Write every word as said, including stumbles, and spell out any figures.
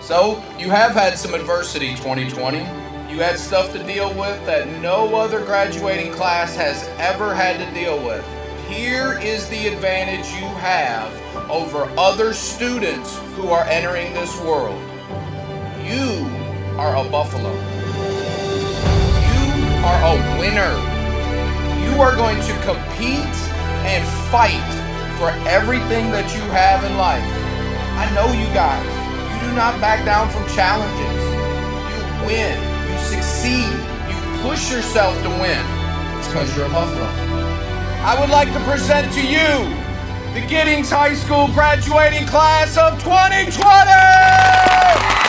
So, you have had some adversity twenty twenty. You had stuff to deal with that no other graduating class has ever had to deal with. Here is the advantage you have over other students who are entering this world. You are a buffalo. You are a winner. You are going to compete and fight for everything that you have in life. I know you guys. You do not back down from challenges. You win. You succeed. You push yourself to win. It's because you're a buffalo. I would like to present to you the Giddings High School graduating class of twenty twenty!